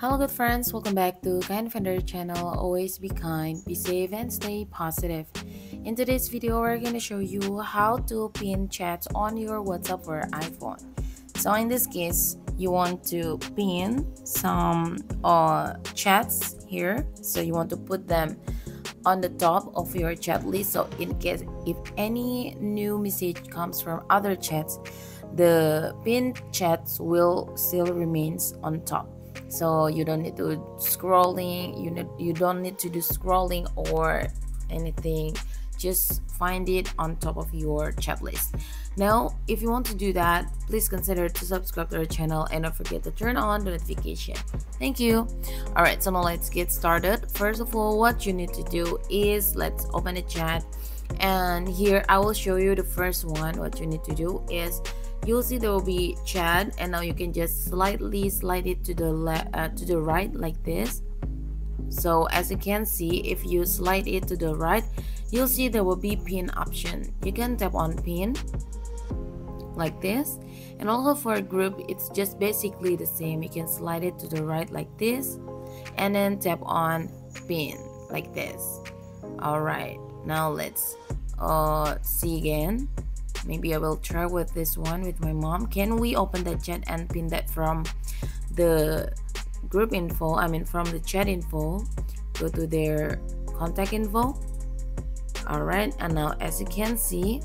Hello good friends, welcome back to Kind Defender channel. Always be kind, be safe and stay positive. In today's video, we're going to show you how to pin chats on your WhatsApp or iPhone. So in this case, you want to pin some chats here. So you want to put them on the top of your chat list. So in case if any new message comes from other chats, the pinned chats will still remains on top. So you don't need to you don't need to do scrolling or anything. Just find it on top of your chat list. Now if you want to do that, please consider to subscribe to our channel and don't forget to turn on the notification. Thank you. Alright, so now let's get started. First of all, what you need to do is let's open the chat, and here I will show you the first one. What you need to do is you'll see there will be chat, and now you can just slightly slide it to the right like this. So as you can see, if you slide it to the right, you'll see there will be pin option. You can tap on pin like this, and also for a group it's just basically the same. You can slide it to the right like this and then tap on pin like this. Alright, now let's see again. Maybe I will try with this one with my mom. Can we open the chat and pin that from the group info, from the chat info, go to their contact info. Alright, and now as you can see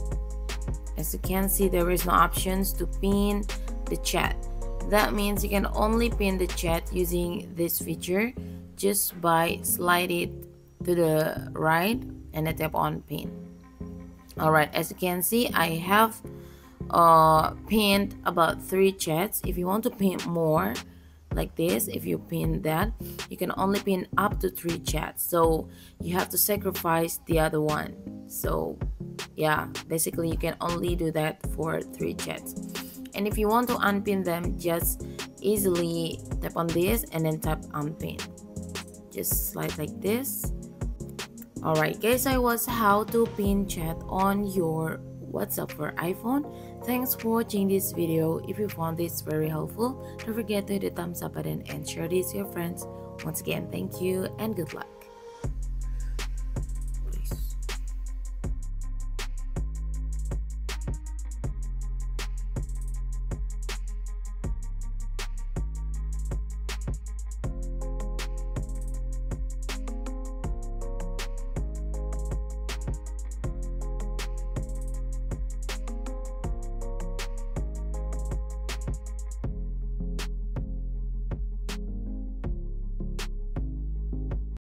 there is no options to pin the chat. That means you can only pin the chat using this feature just by slide it to the right and then tap on pin. Alright, as you can see, I have pinned about 3 chats. If you want to pin more like this, if you pin that, you can only pin up to 3 chats, so you have to sacrifice the other one. So yeah, basically you can only do that for 3 chats. And if you want to unpin them, just easily tap on this and then tap unpin. Just slide like this. Alright guys, that was how to pin chat on your WhatsApp for iPhone. Thanks for watching this video. If you found this very helpful, don't forget to hit the thumbs up button and share this with your friends. Once again, thank you and good luck.